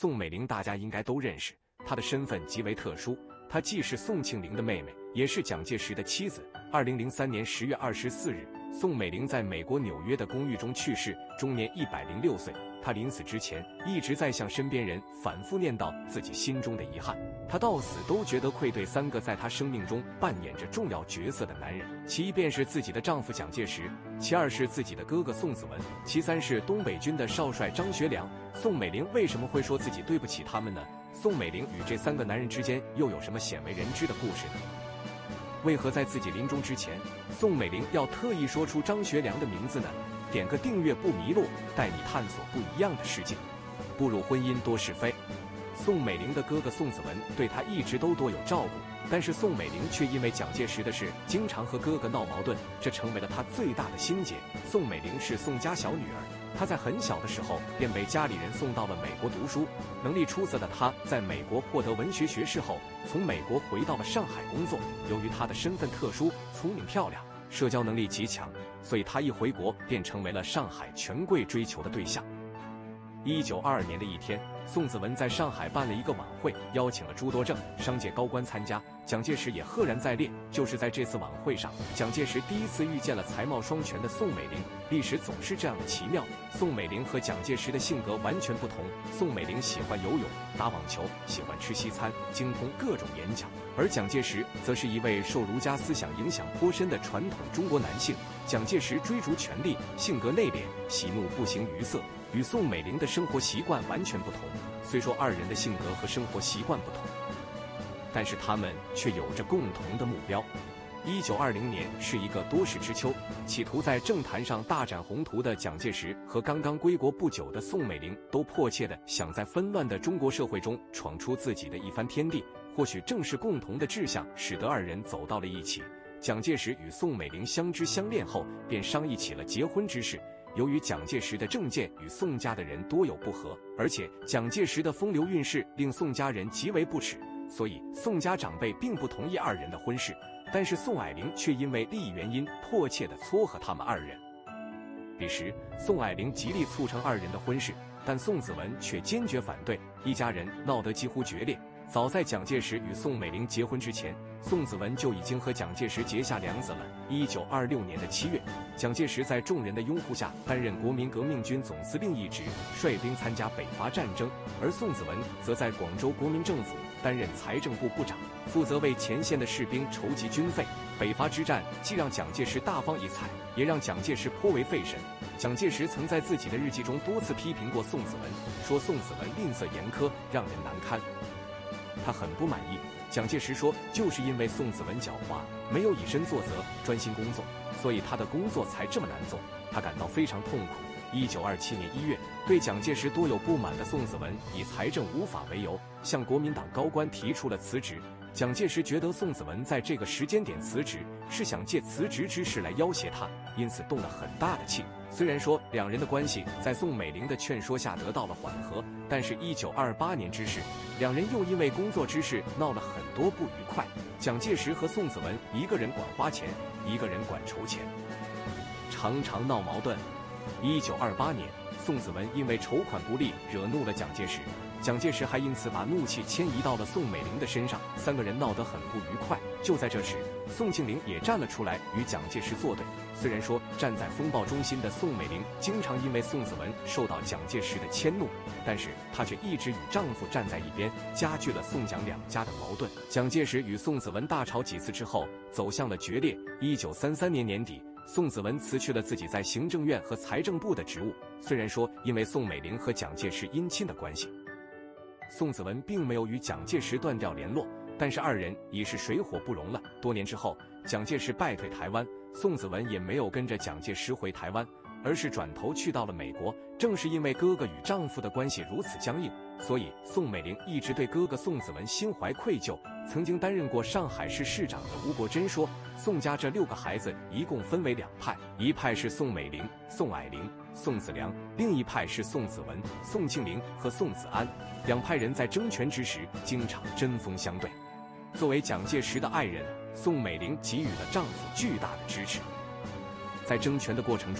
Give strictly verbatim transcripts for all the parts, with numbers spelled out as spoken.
宋美龄大家应该都认识，她的身份极为特殊，她既是宋庆龄的妹妹，也是蒋介石的妻子。二零零三年十月二十四日，宋美龄在美国纽约的公寓中去世，终年一百零六岁。她临死之前一直在向身边人反复念叨自己心中的遗憾。她到死都觉得愧对三个在她生命中扮演着重要角色的男人，其一便是自己的丈夫蒋介石，其二是自己的哥哥宋子文，其三是东北军的少帅张学良。宋美龄为什么会说自己对不起他们呢？宋美龄与这三个男人之间又有什么鲜为人知的故事呢？为何在自己临终之前，宋美龄要特意说出张学良的名字呢？点个订阅不迷路，带你探索不一样的世界。步入婚姻多是非。宋美龄的哥哥宋子文对她一直都多有照顾，但是宋美龄却因为蒋介石的事经常和哥哥闹矛盾，这成为了她最大的心结。宋美龄是宋家小女儿，她在很小的时候便被家里人送到了美国读书。能力出色的她在美国获得文学学士后，从美国回到了上海工作。由于她的身份特殊，聪明漂亮，社交能力极强，所以她一回国便成为了上海权贵追求的对象。一九二二年的一天，宋子文在上海办了一个晚会，邀请了诸多政商界高官参加，蒋介石也赫然在列。就是在这次晚会上，蒋介石第一次遇见了才貌双全的宋美龄。历史总是这样的奇妙，宋美龄和蒋介石的性格完全不同。宋美龄喜欢游泳、打网球，喜欢吃西餐，精通各种演讲，而蒋介石则是一位受儒家思想影响颇深的传统中国男性。蒋介石追逐权力，性格内敛，喜怒不形于色，与宋美龄的生活习惯完全不同。虽说二人的性格和生活习惯不同，但是他们却有着共同的目标。一九二零年是一个多事之秋，企图在政坛上大展宏图的蒋介石和刚刚归国不久的宋美龄都迫切地想在纷乱的中国社会中闯出自己的一番天地。或许正是共同的志向使得二人走到了一起。蒋介石与宋美龄相知相恋后，便商议起了结婚之事。由于蒋介石的政见与宋家的人多有不合，而且蒋介石的风流韵事令宋家人极为不耻，所以宋家长辈并不同意二人的婚事。但是宋霭龄却因为利益原因迫切地撮合他们二人。彼时宋霭龄极力促成二人的婚事，但宋子文却坚决反对，一家人闹得几乎决裂。早在蒋介石与宋美龄结婚之前，宋子文就已经和蒋介石结下梁子了。一九二六年的七月，蒋介石在众人的拥护下担任国民革命军总司令一职，率兵参加北伐战争，而宋子文则在广州国民政府担任财政部部长，负责为前线的士兵筹集军费。北伐之战既让蒋介石大放异彩，也让蒋介石颇为费神。蒋介石曾在自己的日记中多次批评过宋子文，说宋子文吝啬严苛，让人难堪。他很不满意，蒋介石说，就是因为宋子文狡猾，没有以身作则，专心工作，所以他的工作才这么难做。他感到非常痛苦。一九二七年一月，对蒋介石多有不满的宋子文以财政无法为由，向国民党高官提出了辞职。蒋介石觉得宋子文在这个时间点辞职，是想借辞职之事来要挟他，因此动了很大的气。虽然说两人的关系在宋美龄的劝说下得到了缓和，但是一九二八年之时，两人又因为工作之事闹了很多不愉快。蒋介石和宋子文一个人管花钱，一个人管筹钱，常常闹矛盾。一九二八年，宋子文因为筹款不力惹怒了蒋介石，蒋介石还因此把怒气迁移到了宋美龄的身上，三个人闹得很不愉快。就在这时，宋庆龄也站了出来与蒋介石作对。虽然说站在风暴中心的宋美龄经常因为宋子文受到蒋介石的迁怒，但是她却一直与丈夫站在一边，加剧了宋蒋两家的矛盾。蒋介石与宋子文大吵几次之后，走向了决裂。一九三三年年底，宋子文辞去了自己在行政院和财政部的职务。虽然说因为宋美龄和蒋介石姻亲的关系，宋子文并没有与蒋介石断掉联络，但是二人已是水火不容了。多年之后，蒋介石败退台湾，宋子文也没有跟着蒋介石回台湾，而是转头去到了美国。正是因为哥哥与丈夫的关系如此僵硬，所以宋美龄一直对哥哥宋子文心怀愧疚。曾经担任过上海市市长的吴国桢说，宋家这六个孩子一共分为两派，一派是宋美龄、宋霭龄、宋子良，另一派是宋子文、宋庆龄和宋子安。两派人在争权之时经常针锋相对。作为蒋介石的爱人，宋美龄给予了丈夫巨大的支持。在争权的过程中，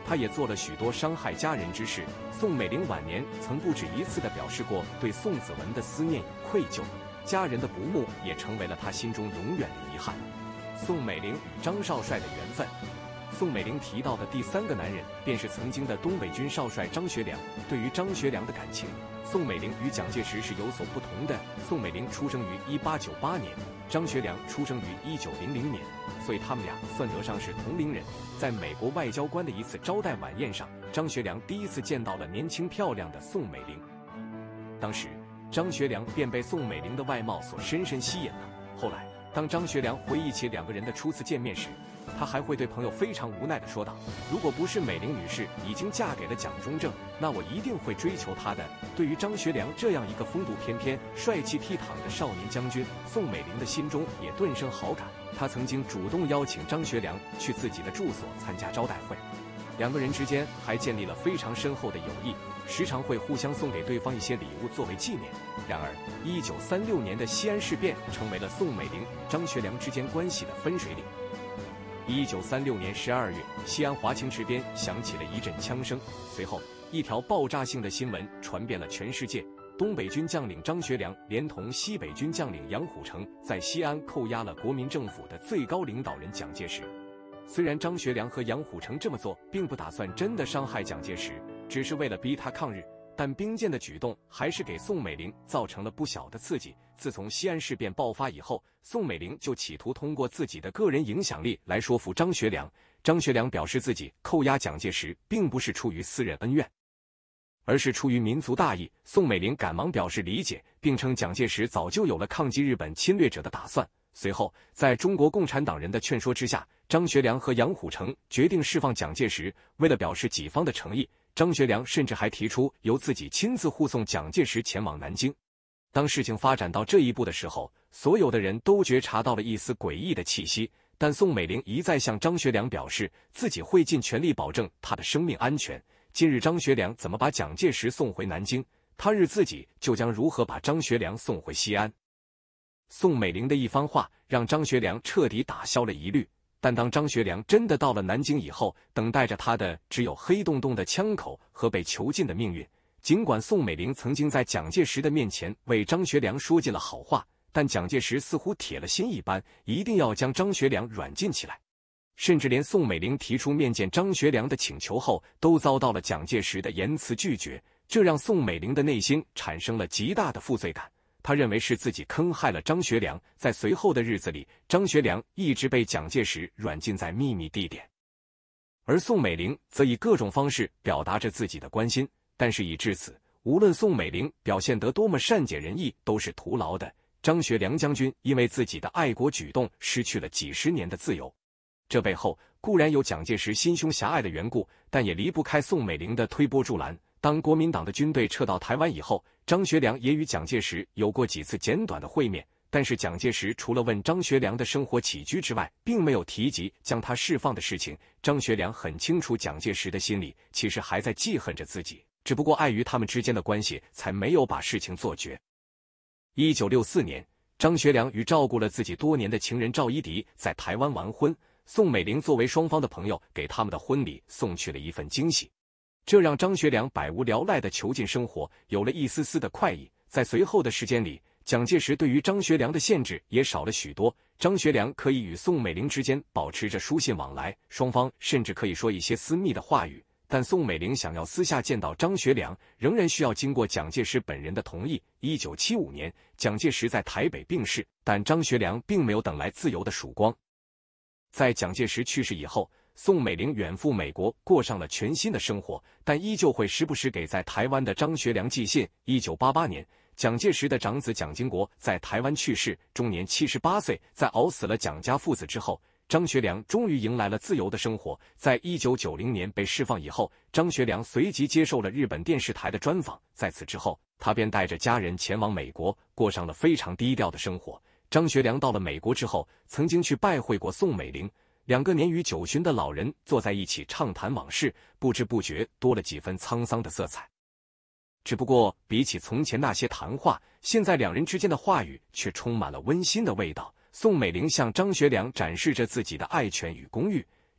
他也做了许多伤害家人之事。宋美龄晚年曾不止一次地表示过对宋子文的思念与愧疚，家人的不睦也成为了他心中永远的遗憾。宋美龄与张少帅的缘分。宋美龄提到的第三个男人，便是曾经的东北军少帅张学良。对于张学良的感情，宋美龄与蒋介石是有所不同的。宋美龄出生于一八九八年，张学良出生于一九零零年，所以他们俩算得上是同龄人。在美国外交官的一次招待晚宴上，张学良第一次见到了年轻漂亮的宋美龄，当时张学良便被宋美龄的外貌所深深吸引了。后来，当张学良回忆起两个人的初次见面时，他还会对朋友非常无奈地说道：“如果不是美龄女士已经嫁给了蒋中正，那我一定会追求她的。”对于张学良这样一个风度翩翩、帅气倜傥的少年将军，宋美龄的心中也顿生好感。她曾经主动邀请张学良去自己的住所参加招待会，两个人之间还建立了非常深厚的友谊，时常会互相送给对方一些礼物作为纪念。然而，一九三六年的西安事变成为了宋美龄、张学良之间关系的分水岭。一九三六年十二月，西安华清池边响起了一阵枪声，随后一条爆炸性的新闻传遍了全世界：东北军将领张学良连同西北军将领杨虎城在西安扣押了国民政府的最高领导人蒋介石。虽然张学良和杨虎城这么做并不打算真的伤害蒋介石，只是为了逼他抗日，但兵谏的举动还是给宋美龄造成了不小的刺激。自从西安事变爆发以后，宋美龄就企图通过自己的个人影响力来说服张学良。张学良表示自己扣押蒋介石并不是出于私人恩怨，而是出于民族大义。宋美龄赶忙表示理解，并称蒋介石早就有了抗击日本侵略者的打算。随后，在中国共产党人的劝说之下，张学良和杨虎城决定释放蒋介石。为了表示己方的诚意，张学良甚至还提出由自己亲自护送蒋介石前往南京。当事情发展到这一步的时候，所有的人都觉察到了一丝诡异的气息，但宋美龄一再向张学良表示自己会尽全力保证他的生命安全。今日张学良怎么把蒋介石送回南京，他日自己就将如何把张学良送回西安。宋美龄的一番话让张学良彻底打消了疑虑，但当张学良真的到了南京以后，等待着他的只有黑洞洞的枪口和被囚禁的命运。尽管宋美龄曾经在蒋介石的面前为张学良说尽了好话，但蒋介石似乎铁了心一般，一定要将张学良软禁起来。甚至连宋美龄提出面见张学良的请求后，都遭到了蒋介石的严词拒绝，这让宋美龄的内心产生了极大的负罪感。他认为是自己坑害了张学良。在随后的日子里，张学良一直被蒋介石软禁在秘密地点，而宋美龄则以各种方式表达着自己的关心。但是已至此，无论宋美龄表现得多么善解人意，都是徒劳的。张学良将军因为自己的爱国举动失去了几十年的自由，这背后固然有蒋介石心胸狭隘的缘故，但也离不开宋美龄的推波助澜。当国民党的军队撤到台湾以后，张学良也与蒋介石有过几次简短的会面，但是蒋介石除了问张学良的生活起居之外，并没有提及将他释放的事情。张学良很清楚蒋介石的心里其实还在记恨着自己，只不过碍于他们之间的关系，才没有把事情做绝。一九六四年，张学良与照顾了自己多年的情人赵一荻在台湾完婚，宋美龄作为双方的朋友，给他们的婚礼送去了一份惊喜，这让张学良百无聊赖的囚禁生活有了一丝丝的快意。在随后的时间里，蒋介石对于张学良的限制也少了许多，张学良可以与宋美龄之间保持着书信往来，双方甚至可以说一些私密的话语。但宋美龄想要私下见到张学良，仍然需要经过蒋介石本人的同意。一九七五年，蒋介石在台北病逝，但张学良并没有等来自由的曙光。在蒋介石去世以后，宋美龄远赴美国，过上了全新的生活，但依旧会时不时给在台湾的张学良寄信。一九八八年，蒋介石的长子蒋经国在台湾去世，终年七十八岁。在熬死了蒋家父子之后，张学良终于迎来了自由的生活。在一九九零年被释放以后，张学良随即接受了日本电视台的专访。在此之后，他便带着家人前往美国，过上了非常低调的生活。张学良到了美国之后，曾经去拜会过宋美龄，两个年逾九旬的老人坐在一起畅谈往事，不知不觉多了几分沧桑的色彩。只不过比起从前那些谈话，现在两人之间的话语却充满了温馨的味道。宋美龄向张学良展示着自己的爱犬与公寓，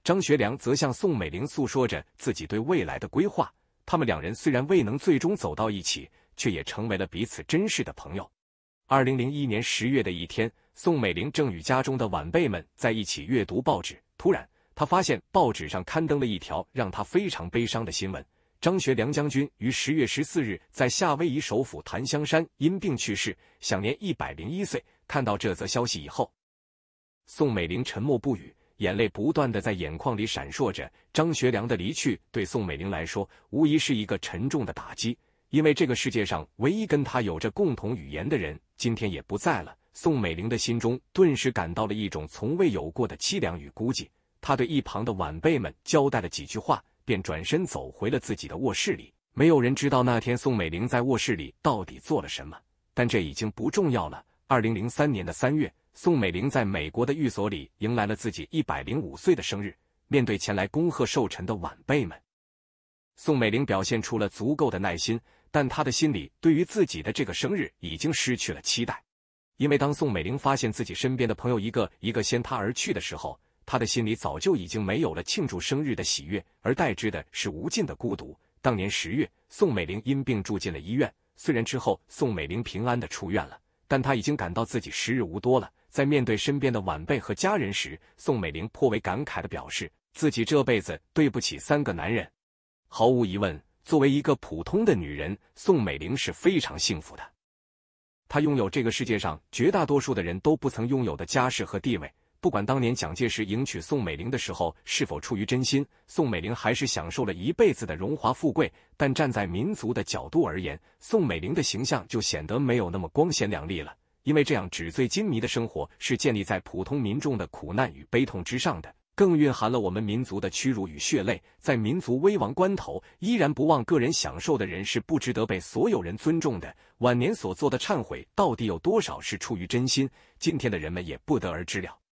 张学良则向宋美龄诉说着自己对未来的规划。他们两人虽然未能最终走到一起，却也成为了彼此珍视的朋友。二零零一年十月的一天，宋美龄正与家中的晚辈们在一起阅读报纸，突然，她发现报纸上刊登了一条让她非常悲伤的新闻：张学良将军于十月十四日在夏威夷首府檀香山因病去世，享年一百零一岁。看到这则消息以后，宋美龄沉默不语，眼泪不断地在眼眶里闪烁着。张学良的离去对宋美龄来说，无疑是一个沉重的打击，因为这个世界上唯一跟她有着共同语言的人，今天也不在了。宋美龄的心中顿时感到了一种从未有过的凄凉与孤寂。她对一旁的晚辈们交代了几句话，便转身走回了自己的卧室里。没有人知道那天宋美龄在卧室里到底做了什么，但这已经不重要了。二零零三年的三月，宋美龄在美国的寓所里迎来了自己一百零五岁的生日。面对前来恭贺寿辰的晚辈们，宋美龄表现出了足够的耐心，但她的心里对于自己的这个生日已经失去了期待。因为当宋美龄发现自己身边的朋友一个一个先她而去的时候，她的心里早就已经没有了庆祝生日的喜悦，而代之的是无尽的孤独。当年十月，宋美龄因病住进了医院，虽然之后宋美龄平安地出院了，但她已经感到自己时日无多了。在面对身边的晚辈和家人时，宋美龄颇为感慨地表示，自己这辈子对不起三个男人。毫无疑问，作为一个普通的女人，宋美龄是非常幸福的。她拥有这个世界上绝大多数的人都不曾拥有的家世和地位。不管当年蒋介石迎娶宋美龄的时候是否出于真心，宋美龄还是享受了一辈子的荣华富贵。但站在民族的角度而言，宋美龄的形象就显得没有那么光鲜亮丽了。因为这样纸醉金迷的生活是建立在普通民众的苦难与悲痛之上的，更蕴含了我们民族的屈辱与血泪。在民族危亡关头，依然不忘个人享受的人是不值得被所有人尊重的。晚年所做的忏悔，到底有多少是出于真心？今天的人们也不得而知了。